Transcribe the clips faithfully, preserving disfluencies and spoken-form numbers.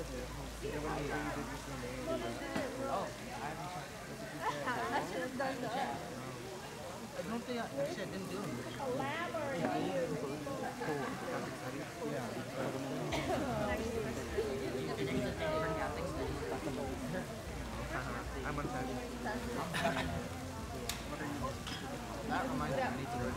Oh, I haven't checked. I should have done that. I don't think I, actually I didn't do it. I'm on time. That reminds me, I need to learn.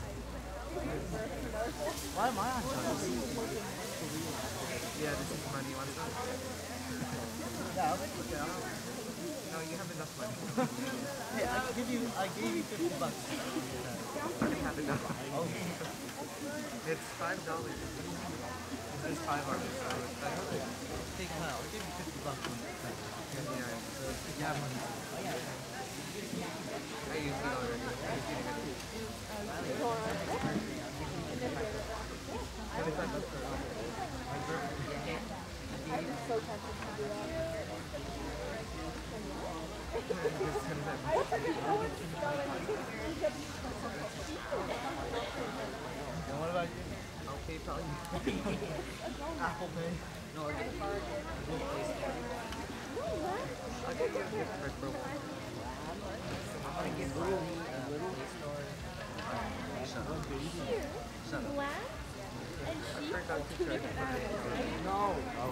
Why am I on time? Yeah, this is money. You want some? Yeah, I'll take it. No, you have enough money. Hey, I give you, I gave you fifty bucks. I don't have enough. Oh. It's five dollars. This is five dollars. So it's five dollars. Take it out. I'll give you fifty bucks. Yeah, yeah. So you have money. I used it already. I used it already. twenty-five bucks per hour. My birthday. I'm so tempted to do that. And what about you? I'll PayPal you. Apple Pay. No, I'll get a card. I'll get you a gift card for one. I'll get you a little store. Shut up. Shut up. I forgot to charge for it. No. Oh.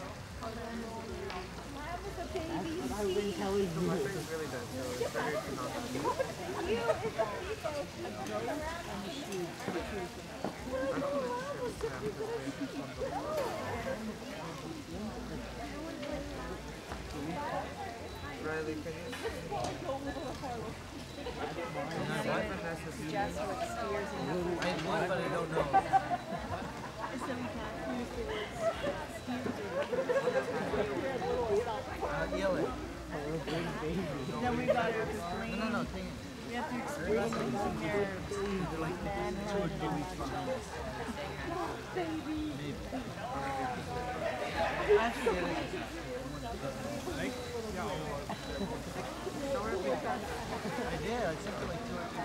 I wouldn't tell you. My friend really does, so it's better to not have you. You is a people. I don't know the shirt to have because Riley, can you? My boyfriend has this. Just what steers in the I know, but I don't know. I said we can't use the word uh, yell it. Then we got to explain. No, no, no. We have to explain their like manhood. Baby. Maybe. I should get it. I did. I sent you like two or three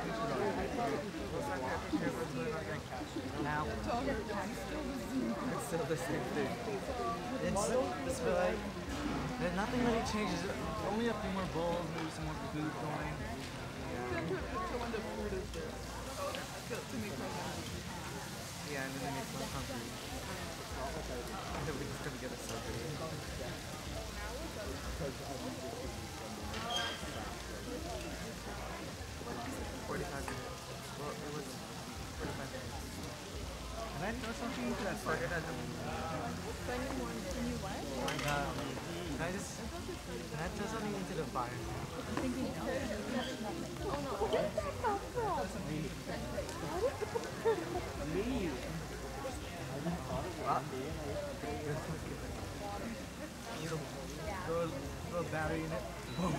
pictures. Now. It's still the same thing. It's, it's like, there's nothing really changes. Only a few more bowls, maybe some more food going. Yeah. Yeah, and then it makes one hungry. And then we're just gonna get a surgery. forty-five minutes. Well, it was forty-five minutes. Can I throw something into that started at the Can you what? Uh, can I just can I throw something into the fire? I'm thinking no. Oh no. Where did that come from? Me. Me. What? Throw, throw a battery in it. Boom.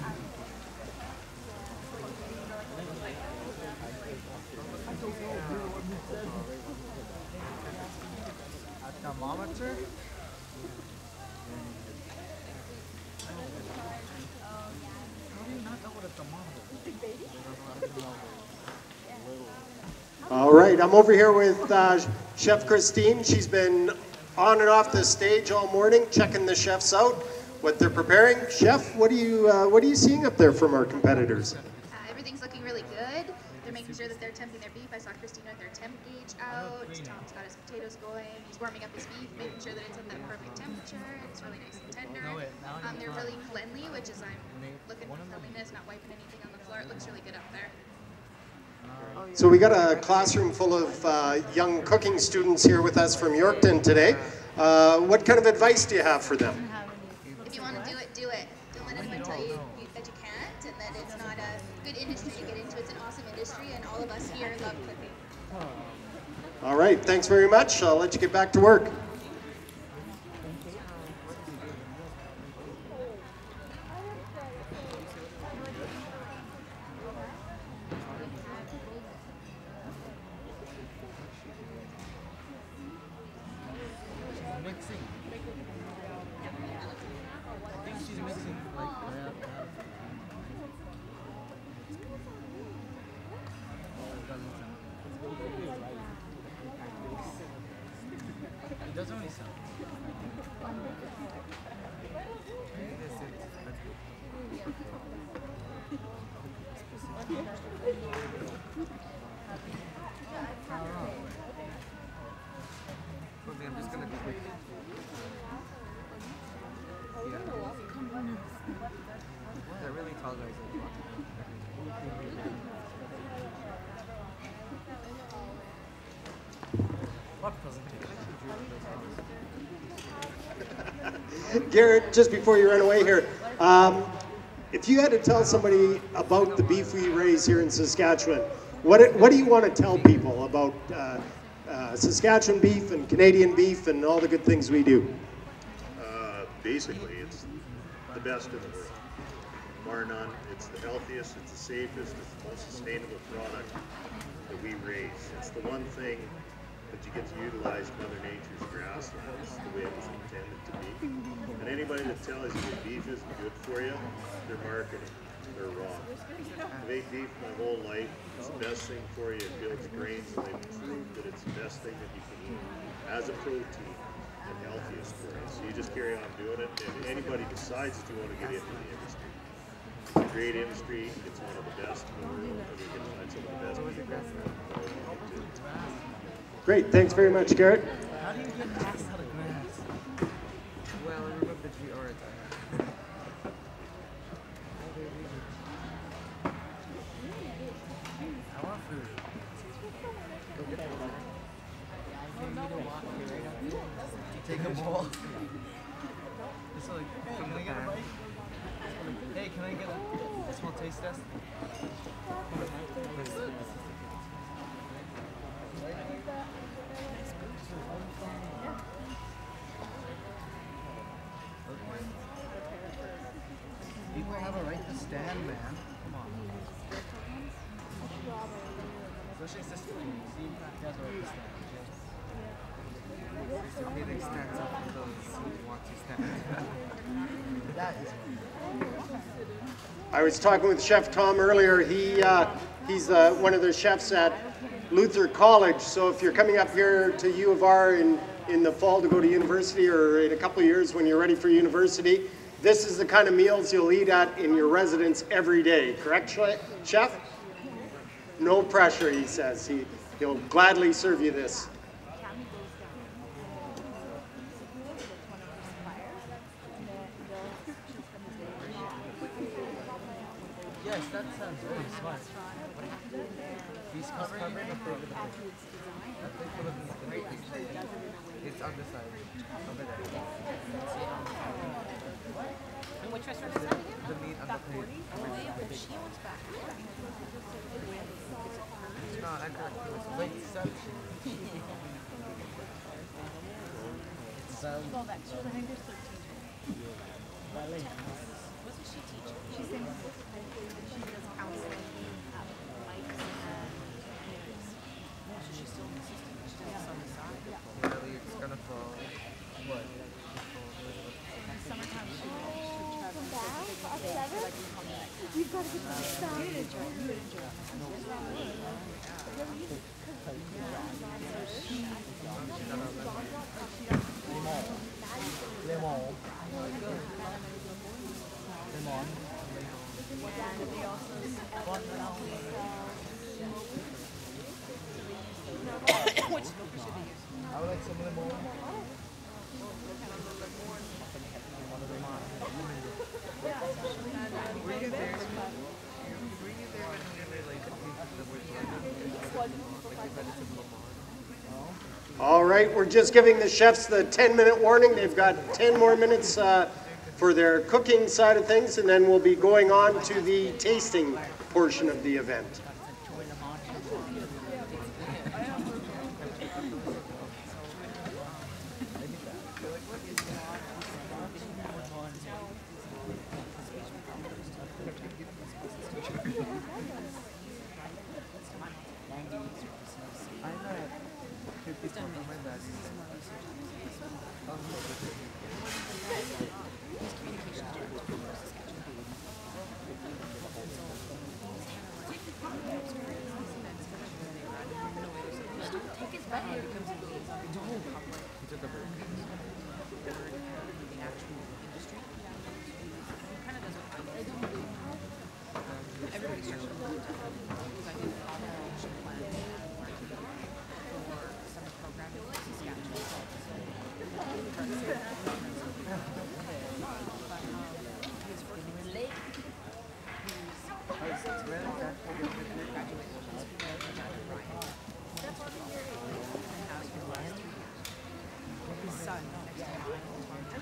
I don't know what you said. A thermometer? How do you not know what a thermometer is? All right, I'm over here with uh, Chef Christine. She's been on and off the stage all morning, checking the chefs out, what they're preparing. Chef, what are you uh, what are you seeing up there from our competitors? Uh, everything's looking really good. They're making sure that they're temping their beef. I saw Christina with their temp gauge out. Tom's got his potatoes going. He's warming up his beef, making sure that it's at that perfect temperature and it's really nice and tender. Um, they're really cleanly, which is I'm looking for cleanliness, not wiping anything on the floor. It looks really good up there. So we got a classroom full of uh, young cooking students here with us from Yorkton today. Uh, what kind of advice do you have for them? If you want to do it, do it. Don't let anyone tell you, you that you can't and that it's not a good industry to get into. It's an awesome industry and all of us here love cooking. All right, thanks very much. I'll let you get back to work. Mixing. I think she's mixing like does only sound. Okay, I'm just gonna do it. Yeah. They're really tall guys. Garrett, just before you run away here, um, if you had to tell somebody about the beef we raise here in Saskatchewan, what, what do you want to tell people about uh, uh, Saskatchewan beef and Canadian beef and all the good things we do? Uh, basically, it's the best in the world. Bar none. It's the healthiest, it's the safest, it's the most sustainable product that we raise. It's the one thing that you get to utilize Mother Nature's grasslands the way it was intended to be. And anybody that tells you that beef isn't good for you, they're marketing. They're wrong. I've ate beef my whole life. It's the best thing for you. It builds brains, and they've proved that it's the best thing that you can eat as a protein and healthiest for you. So you just carry on doing it. And anybody decides that you want to get into the industry, it's a great industry. It's one of the best in the world. And we can find some of the best people in the world. Great, thanks very much, Garrett. How do you get ass out of grass? Well, I remember the G R attack. I want food. Go get food. You need to walk here right now. Take a bowl. It's like, hey, can I get a bite? Hey, can I get a, a small taste test? This, this is people have a right to stand, man. Come on. Especially sister. See, you guys are right to stand. Sister Felix stands up for those who want to stand. That is I was talking with Chef Tom earlier. He uh, he's uh, one of the chefs at Luther College. So if you're coming up here to U of R in in the fall to go to university, or in a couple of years when you're ready for university, this is the kind of meals you'll eat at in your residence every day. Correct, Chef? No pressure, he says. He he'll gladly serve you this. Yes, that sounds very smart. He's covering it up over there. I think we're looking at the right picture. It's on the side. Over there. And which restaurant is that again? The meat on the plate. She wants back. No, I got it. It was plate seven. So, Go back. She was, I think there's thirteen. Wasn't she teaching? She's in, she does counseling, um, mics, and anyways. So she's still an assistant. She does this on the side. really, it's gonna fall. What? Summertime, she would, she would travel to big days for like come back. You've got to get this stuff. You would enjoy it. You would enjoy it. Lemon. Lemon. And they also which smoker should they use? I would like some lemon. Bring it there. Bring it there and like the word All right, we're just giving the chefs the ten minute warning. They've got ten more minutes uh, for their cooking side of things, and then we'll be going on to the tasting portion of the event.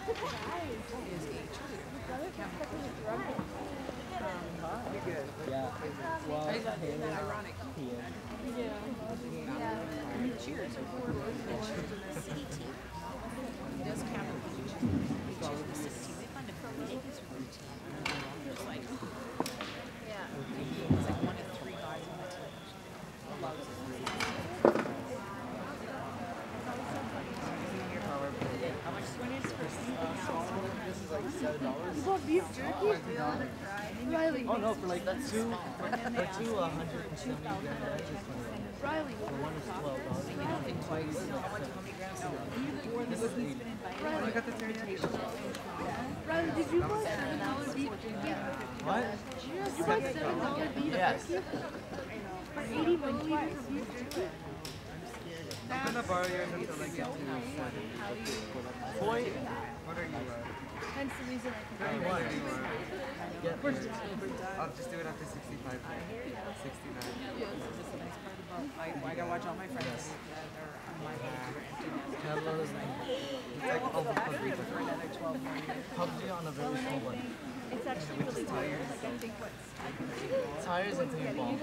is a cheerleader. Cameron. Yeah. Well, I thought it was ironic. yeah. He cheers for the city team. He does Cameron. He cheers the city team. They find him ridiculous routine. Just like, yeah. He's like one of three guys on the team. Loves it. How much is it for This is like seven dollars. You bought beef jerky? Riley. Oh no, for like two, for, for two uh, hundred and seventy grams, that's just twenty. Riley. For one is twelve dollars. You don't think twice. How much, how many grams? No. This is eight. Riley. got the teriyaki. Riley, did you buy seven dollar beef jerky? What? Did you buy seven dollar beef Yes. jerky? For eighty milliliters of beef jerky? I'm gonna borrow yours until I get to forty. Point? What are you at? Hence the reason I can thirty-one. Yeah. I'll just do it after sixty-five. sixty-nine. That's the nice part about, I, I gotta watch all my friends that are on my age. Hello is It's like all the fun. Free for another twelve more years. P U B G on a very small one. It's actually really weird. Like, I think what's Tires and paintball.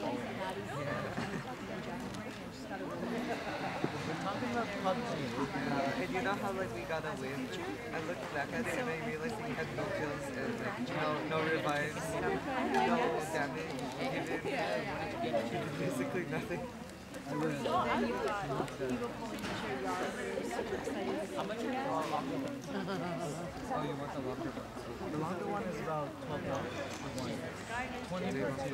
We're talking about P U B G. Uh, and you know how like we got a win? I looked back at it and I realized that he had no kills and like no no revives, no damage given, basically nothing. then you've got people pulling the chair yard. Super excited. How much are Oh, you want the longer one? The longer one is about twelve dollars for one. twenty for two.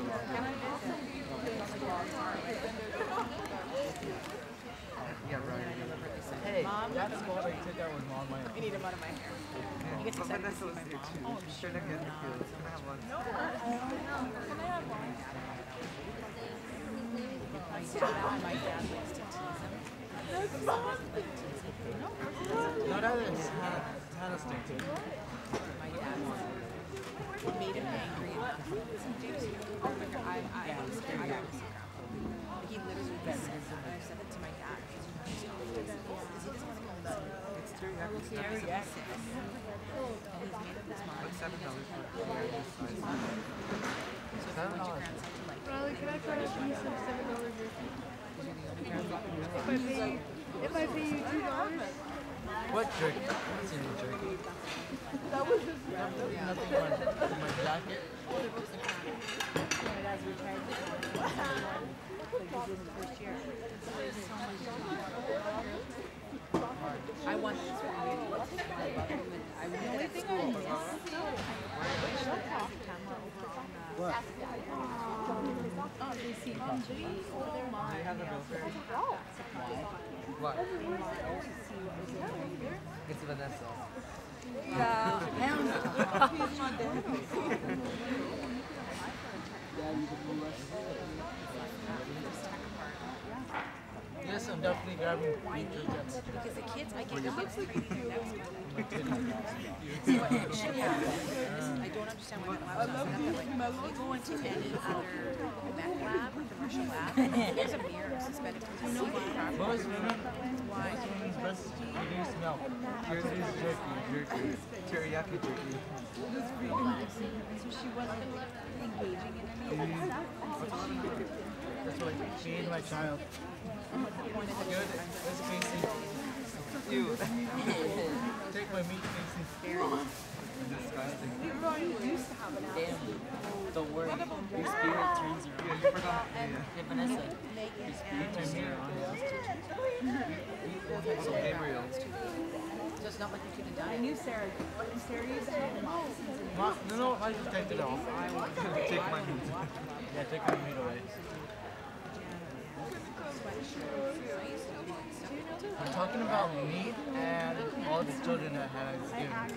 Yeah, right. Hey, that spot I took out was on my own. I need him out of my hair. Yeah. You get to But send Vanessa was there too. She's trying to get the kills. Can I have one? My dad, my dad likes to tease him. No, that is Hannah, Hannah stick to it. My dad made him angry enough. Oh my god, I, I, I was scared. I got sick. He literally said, and I said it to my dad, because he doesn't want to go to bed. It's teriyaki. He already got sick. And he's made up his mind. Like seven dollars for So if you want your grandson to like Riley, can I try a piece of seven dollar jerky? If I pay you, if I pay you two dollars, What jerky? What's in the jerky? that was just Nothing on in my jacket. my dad's retired. Like he did the first year. I want this for you. I love him and I went to that school. I have the camera over on uh, What? oh, they see on G over there. Do you have a bill for it? What? It's Vanessa. Yes, I'm definitely grabbing beef jerky. Because the kids, I get kids training their necks. See what, yeah, listen, I don't understand why that lab's not set up that way. You go into any other mech lab, commercial lab, there's a mirror suspended to the ceiling. What was women? Why? Women's breast reduced milk. Yours is jerky, jerky. Teriyaki jerky. so she wasn't engaging in any of that stuff. That's what she ate my child. Good. It's Casey. You. Take my meat, Casey. Disgusting. Damn. Don't worry. Your spirit turns Yeah, around. you forgot. Yeah. Hey, Vanessa. Your spirit turns around. Also, Gabriel. So it's not like you could have done I it. knew Sarah. And Sarah used to have moccasins in Ma, no, no, I just take it off. Take my meat. Yeah, take my meat away. I'm talking about meat and all the children that had given.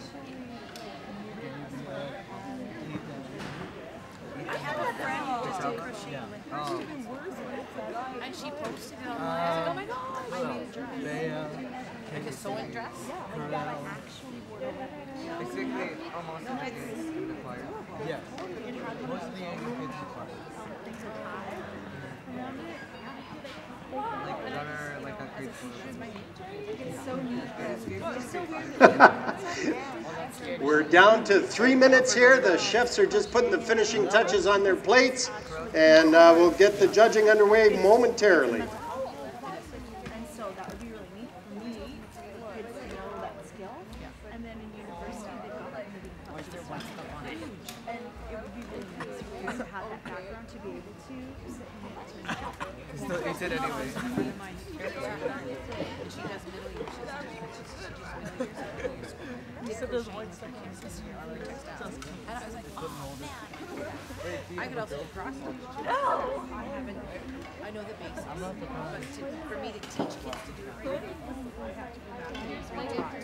I have a friend who just did crochet Yeah. with Oh. and she posted it online. I was like, oh my god, I made a dress. They, uh, Like a sewing dress? Corral. Basically, almost every day in the choir. Yes. Most of the Angry kids are fine. like runner like at grade four. It's so neat. It's so weird. We're down to three minutes here. The chefs are just putting the finishing touches on their plates, and uh, we'll get the judging underway momentarily. And so that would be really neat for me, kids to know that skill. And then in university, they've got like maybe and it would be really nice for you to have that background to be able to sit and make it. Still ace it anyway. She does middle years. She does middle years. She does middle years. So there's one stuff on this year. And I was like, oh man. I could also do cross stitch. Oh! I haven't. I know the basics, but to, for me to teach kids to do it right, I have to go back and retry.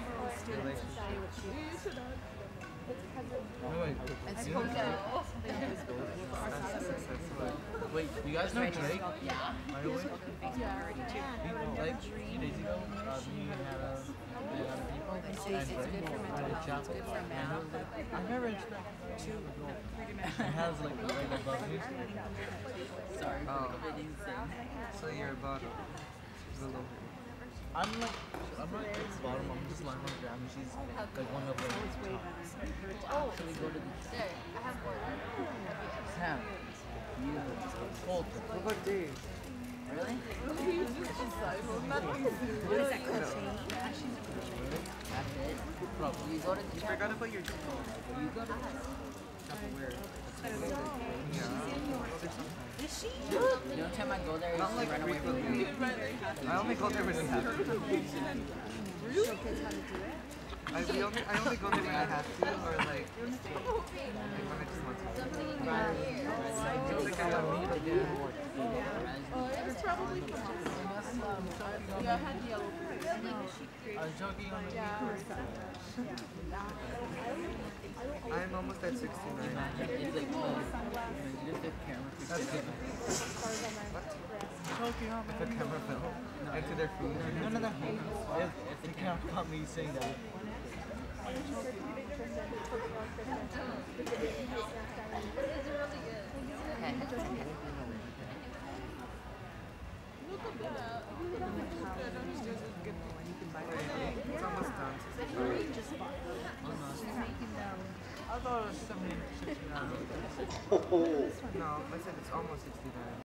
Wait, And wait. suppose that Wait, you guys know Drake? yeah, By the way? Facebook already too. Like, a few days ago, uh, me and Hannah and other people, It's, and it's good for Drake, mental had a health. chat. It's good for math. I've never expected to go. It has like right above me. Sorry for Oh. committing sin. So you're about below her. I'm like, I'm not at the bottom, I'm just lying on the ground, and she's like one of the top. Should we go to the Sam? You cold. What about Dave? Really? What is that called? That's it. Probably. You go to the You forgot about your You go to Tupperware. Yeah. Is she? The only time I go there is Not to like run away from you. frequently. I only go there when I have to. I, we only, I only go there when I have to, or like, like when I just want to. It's like I don't need to do. It's probably yeah, I had yellow. I was joking on the I'm almost at sixty-nine. It's like, uh, if the camera That's good. What? joking on If the camera fell into their food. No, no, no. If, if the camera caught me saying that. It's almost done. I thought it was seventy, sixty-nine. Oh. No, I said it's almost sixty-nine.